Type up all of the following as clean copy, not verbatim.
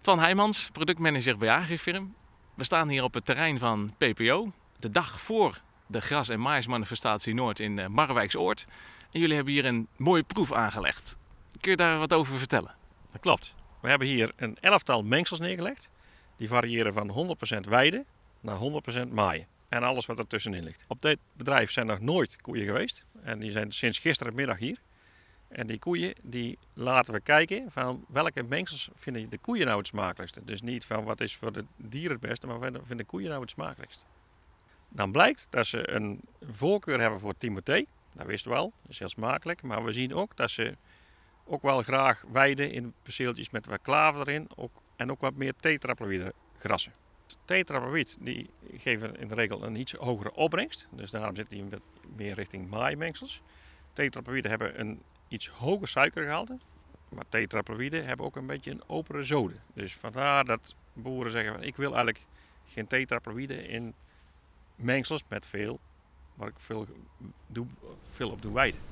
Twan Heijmans, productmanager bij Agrifirm. We staan hier op het terrein van PPO. De dag voor de gras- en maïsmanifestatie Noord in Marwijksoord. En jullie hebben hier een mooie proef aangelegd. Kun je daar wat over vertellen? Dat klopt. We hebben hier een elftal mengsels neergelegd. Die variëren van 100% weide naar 100% maaien. En alles wat er tussenin ligt. Op dit bedrijf zijn nog nooit koeien geweest. En die zijn sinds gisterenmiddag hier. En die koeien die laten we kijken van welke mengsels vinden de koeien nou het smakelijkste. Dus niet van wat is voor de dieren het beste, maar wat vinden de koeien nou het smakelijkst. Dan blijkt dat ze een voorkeur hebben voor Timothée. Dat wisten we al, dat is heel smakelijk. Maar we zien ook dat ze ook wel graag weiden in perceeltjes met wat klaver erin. En ook wat meer tetraploïde grassen. Tetraploïd die geven in de regel een iets hogere opbrengst. Dus daarom zit die meer richting maaimengsels. Tetraploïden hebben een iets hoger suikergehalte. Maar tetraploïden hebben ook een beetje een opere zode. Dus vandaar dat boeren zeggen van ik wil eigenlijk geen tetraploïden in mengsels met veel, waar ik veel op doe weiden.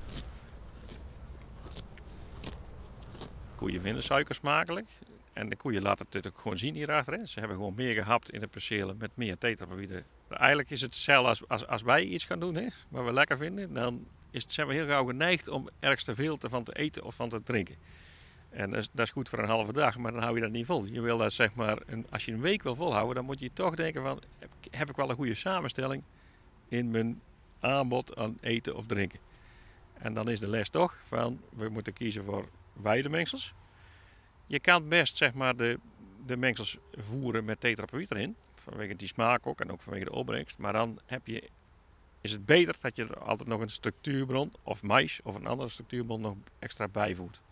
Koeien vinden suiker smakelijk. En de koeien laten het ook gewoon zien hierachter. Hè. Ze hebben gewoon meer gehapt in de percelen met meer tetraploïden. Eigenlijk is het hetzelfde als wij iets gaan doen, hè, wat we lekker vinden. Dan zijn we heel gauw geneigd om ergens te veel van te eten of van te drinken. En dat is goed voor een halve dag, maar dan hou je dat niet vol. Je wil dat zeg maar, als je een week wil volhouden, dan moet je toch denken van, heb ik wel een goede samenstelling in mijn aanbod aan eten of drinken. En dan is de les toch van, we moeten kiezen voor weidemengsels. Je kan best zeg maar de mengsels voeren met tetraploïd erin, vanwege die smaak ook en ook vanwege de opbrengst. Maar dan is het beter dat je er altijd nog een structuurbron of mais of een andere structuurbron nog extra bijvoert.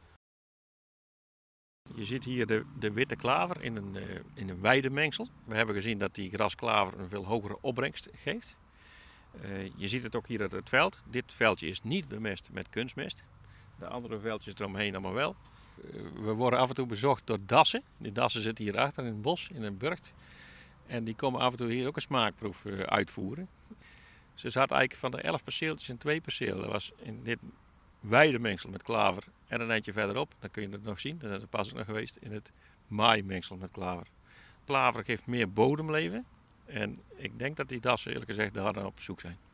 Je ziet hier de witte klaver in een weidemengsel. We hebben gezien dat die grasklaver een veel hogere opbrengst geeft. Je ziet het ook hier uit het veld. Dit veldje is niet bemest met kunstmest. De andere veldjes eromheen allemaal wel. We worden af en toe bezocht door dassen. Die dassen zitten hier achter in het bos, in een burcht. En die komen af en toe hier ook een smaakproef uitvoeren. Ze zaten eigenlijk van de 11 perceeltjes in 2 percelen. Dat was in dit weidemengsel met klaver en een eindje verderop, dan kun je het nog zien, dat is pas nog geweest, in het maaimengsel met klaver. Klaver geeft meer bodemleven en ik denk dat die dassen eerlijk gezegd daar op zoek zijn.